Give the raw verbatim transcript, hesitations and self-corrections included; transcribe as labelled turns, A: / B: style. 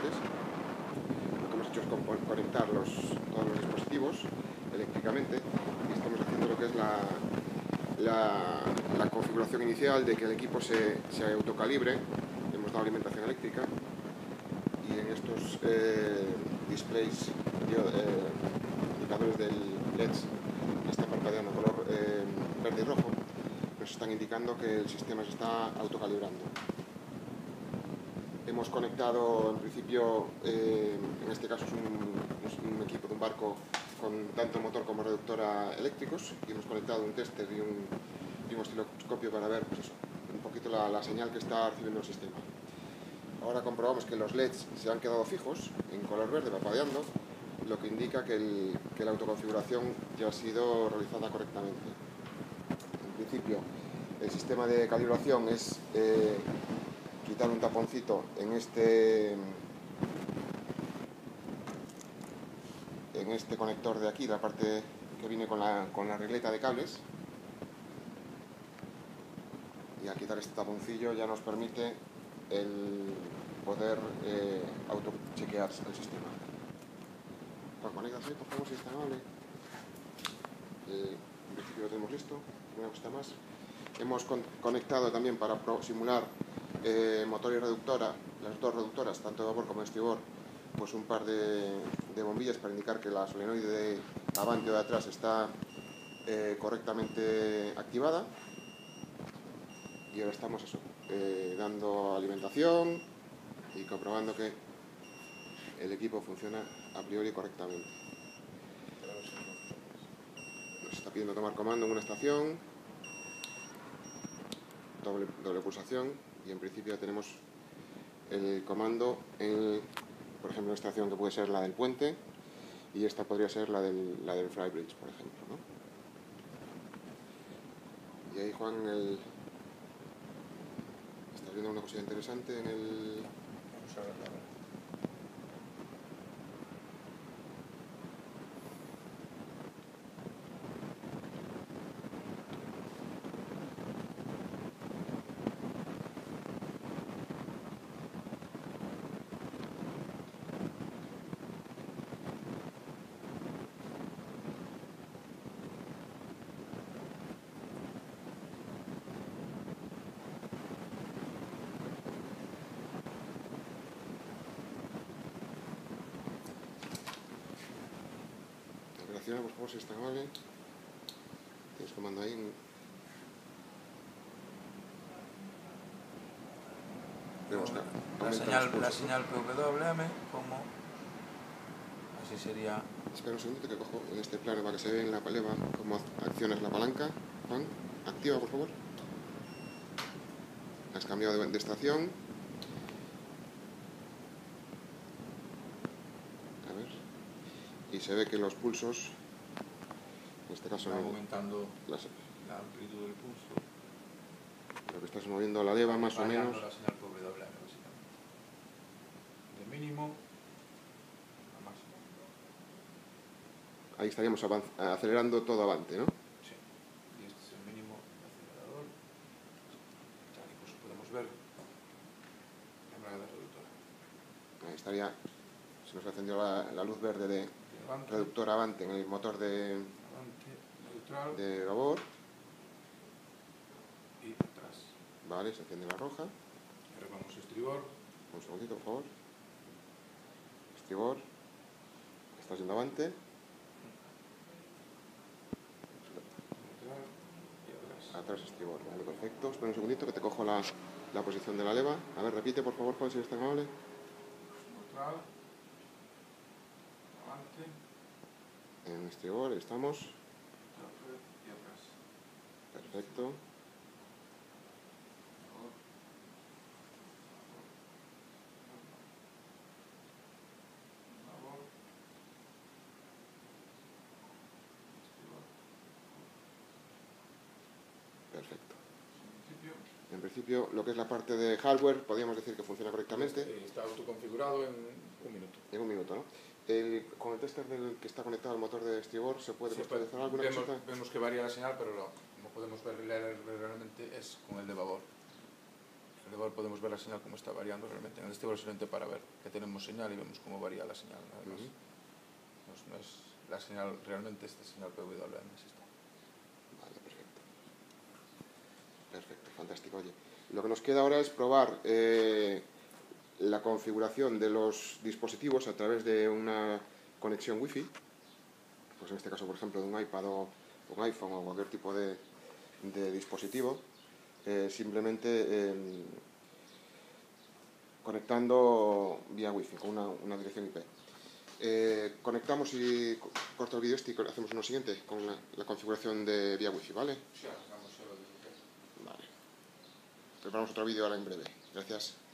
A: antes. Lo que hemos hecho es conectar los, todos los dispositivos eléctricamente y estamos haciendo lo que es la, la, la configuración inicial de que el equipo se, se autocalibre. Hemos dado alimentación eléctrica y en estos eh, displays, eh, indicadores del L E Ds que está parpadeando color eh, verde y rojo, nos están indicando que el sistema se está autocalibrando. Hemos conectado, en principio, eh, en este caso es un, un equipo de un barco con tanto motor como reductora eléctricos, y hemos conectado un tester y un, y un osciloscopio para ver, pues eso, un poquito la, la señal que está recibiendo el sistema. Ahora comprobamos que los L E Ds se han quedado fijos, en color verde, parpadeando, lo que indica que, el, que la autoconfiguración ya ha sido realizada correctamente. En principio, el sistema de calibración es eh, quitar un taponcito en este, en este conector de aquí, la parte que viene con la, con la regleta de cables. Y al quitar este taponcillo ya nos permite el poder eh, autochequear el sistema. Juan, conéctase, por favor, si es tan amable. Eh, en principio lo tenemos listo. Una cosa más. Hemos con conectado también para simular eh, motor y reductora, las dos reductoras, tanto de vapor como de estribor, pues un par de, de bombillas para indicar que la solenoide de avante o de atrás está eh, correctamente activada. Y ahora estamos eso, eh, dando alimentación y comprobando que el equipo funciona a priori correctamente. Nos está pidiendo tomar comando en una estación, doble, doble pulsación, y en principio ya tenemos el comando en, por ejemplo, una estación que puede ser la del puente, y esta podría ser la del, la del flybridge, por ejemplo, ¿no? Y ahí, Juan, el... estás viendo una cosita interesante en el...
B: Vamos a verla, a ver.
A: Por favor, si está amable. Tienes comando ahí. Vemos que
B: la, señal, la señal P W M, como así sería.
A: Espera un segundito que cojo en este plano para que se vea en la leva cómo accionas la palanca. Juan, activa, por favor. Has cambiado de, de estación. A ver. Y se ve que los pulsos, en este caso,
B: está aumentando las, la amplitud del pulso.
A: Lo que estás moviendo la leva más o menos.
B: La señal P W M, básicamente. De mínimo a máximo.
A: Ahí estaríamos acelerando todo avante, ¿no?
B: Sí. Y este es el mínimo acelerador. Tal, incluso podemos ver la embrague reductora.
A: Ahí estaría. Se nos encendió la, la luz verde de, de avante. Reductor avante en el motor de,
B: avante,
A: de vapor.
B: Y atrás.
A: Vale, se enciende la roja.
B: Ahora vamos a estribor.
A: Un segundito, por favor. Estribor. Está yendo avante. Atrás estribor, vale, perfecto. Espera un segundito que te cojo la, la posición de la leva. A ver, repite, por favor, Juan, si eres tan amable.
B: Neutral. Avante.
A: En estribor, estamos.
B: Y atrás.
A: Perfecto. Perfecto. En principio, lo que es la parte de hardware, podríamos decir que funciona correctamente.
B: Está autoconfigurado en un minuto.
A: En un minuto, ¿no? El, con el tester del que está conectado al motor de estribor, ¿se puede personalizar alguna
B: vemos,
A: cosita?
B: Vemos que varía la señal, pero lo, como podemos ver realmente es con el de vapor. igual podemos ver la señal como está variando realmente. En el estébalo solamente para ver que tenemos señal y vemos cómo varía la señal. Nada más.
A: Uh-huh.
B: No, es, no es la señal, realmente esta señal P W M es esta.
A: Vale, perfecto. Perfecto, fantástico. Oye, lo que nos queda ahora es probar eh, la configuración de los dispositivos a través de una conexión Wi-Fi. Pues en este caso, por ejemplo, de un iPad o un iPhone o cualquier tipo de, de dispositivo. Eh, simplemente eh, conectando vía Wi-Fi con una, una dirección I P. Eh, conectamos y corto el vídeo este y hacemos lo siguiente con la, la configuración de vía Wi-Fi, ¿vale?
B: Sí, hagamos solo de
A: Vale. Preparamos otro vídeo ahora en breve. Gracias.